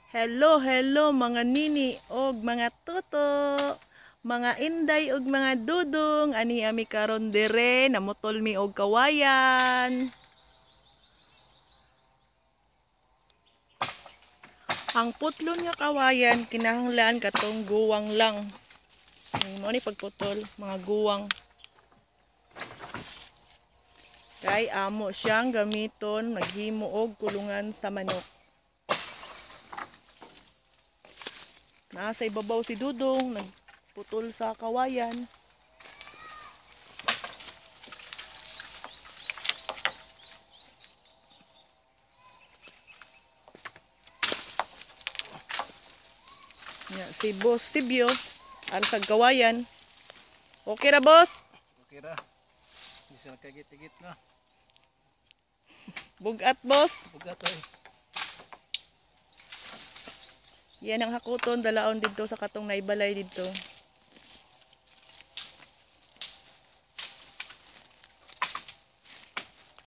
Hello, hello mga nini og mga toto, mga inday og mga dudong, ani ami karon dire namutol mi og kawayan. Ang putlon nga kawayan kinahanglan katong guwang lang. Mo ni pagputol mga guwang. Kay amo siyang gamiton maghimo og kulungan sa manok. Nasa ibabaw si Dudong, nagputol sa kawayan. Si Boss Sibyo, sa kawayan. Okay ra, boss? Okay ra. Bisa nakagit-igit na. Bugat, boss. Bugat ay. Yan ang hakuton, dalaon dito sa katong naibalay dito.